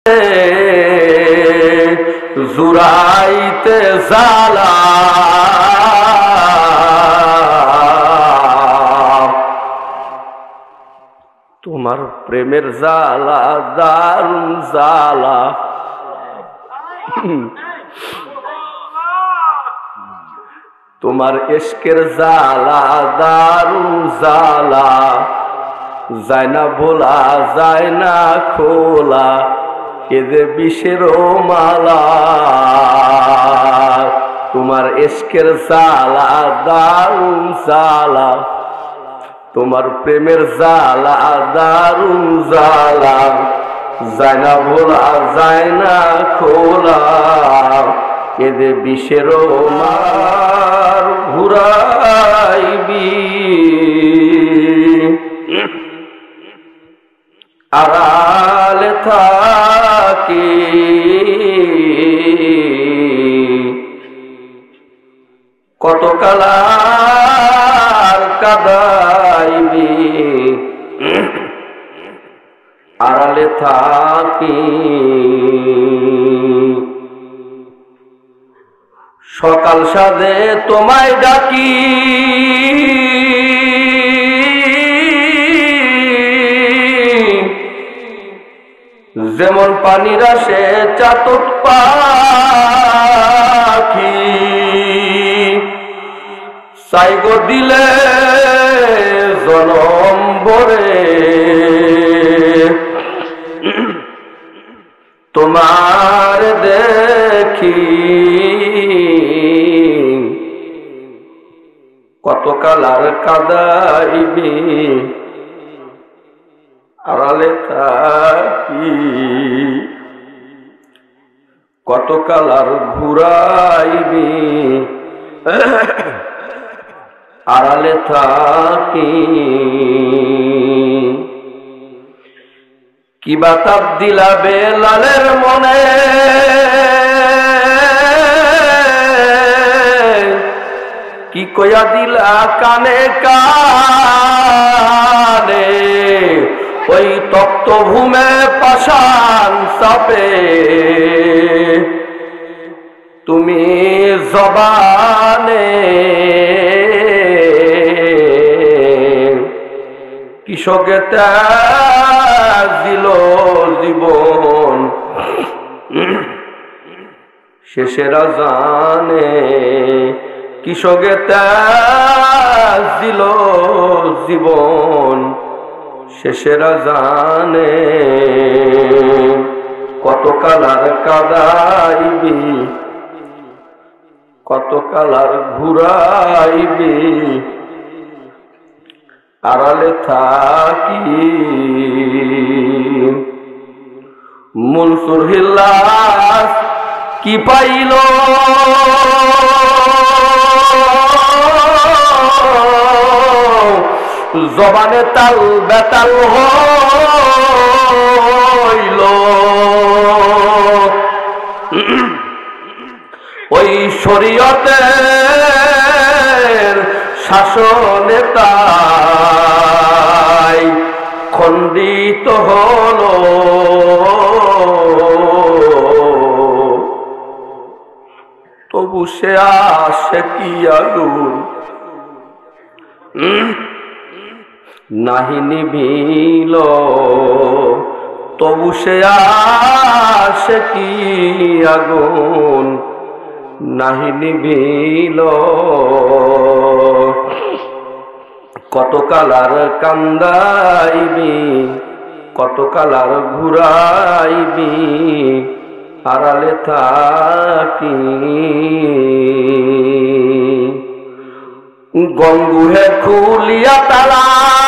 জুড়াইতে জালা তোমার প্রেমের জালা দারুণ জালা তোমার ইশকের জালা দারুণ জালা যায় না ভোলা যায় না খোলা এ যে বিষের মালা তোমার ইশকের জালা দারুণ জালা তোমার প্রেমের জালা দারুণ জালা যায় না ভোলা যায় না খোলা এ যে বিষের মার ঘুরাইবি আড়ালে থাকি কত কালার কাদাইবি আড়ালে থাকি সকাল সাধে তোমায় ডাকি যেমন পানির আসে চাতক পাখি সাইগো দিলে জনম ভরে তোমার দেখি কত কালার কাদাইবি আড়ালে থাকি কত কালার ঘুরাইবি আড়ালে থাকি কি বাতাব দিলা বেলালের মনে কি কইয়া দিলা কানে কানে ওই তপ্ত ভূমে পাষাণ চাপে তুমি জবানে কৃষকে ত্যাগ দিল জীবন শেষের আজানে কৃষকে ত্যাগ দিল জীবন শেষের আজানে কত কালার কাদাইবি কত কালার ঘুরাইবি আড়ালে থাকি মনসুর হিল্লাস কি পাইল জবানে তাল বেতাল হইল ওই শরীয়তের শাসনে তাই খণ্ডিত হলো তবু সে আসে কি আগুন নাহি নিভিল তবু সে আসে কি আগুন নাহি নিভিল কত কালার কান্দাইবি কত কালার ঘুরাইবি আড়ালে থাকি গঙ্গুহে খুলিয়া তালা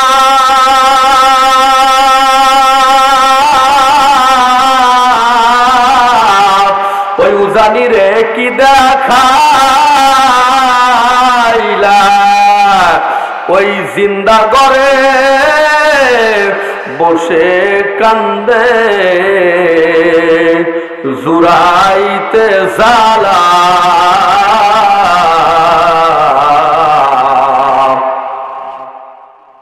ওই উজানি রে কি দেখাইলা ওই জিন্দা করে বসে কান্দে জুড়াইতে জালা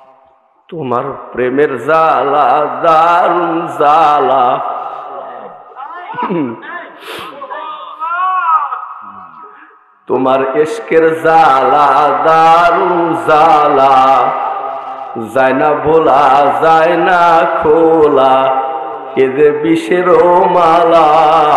তোমার প্রেমের জালা দারুণ জালা তোমার ইশকের জালা দারুন জালা, যায় না ভোলা যায় না খোলা, এ যে বিষের মালা।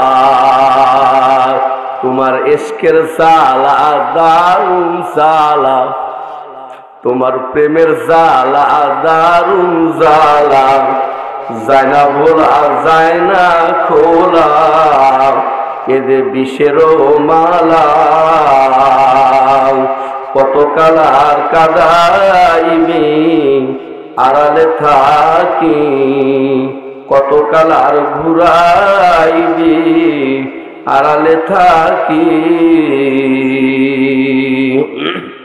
তোমার ইশকের জালা দারুন জালা, তোমার প্রেমের জালা দারুন জালা, যায় না ভোলা যায় না খোলা, এ যে বিষের মালা। কত কালার কাদাইবি আড়ালে থাকি, কত কালার ঘুরাইবি আড়ালে থাকি।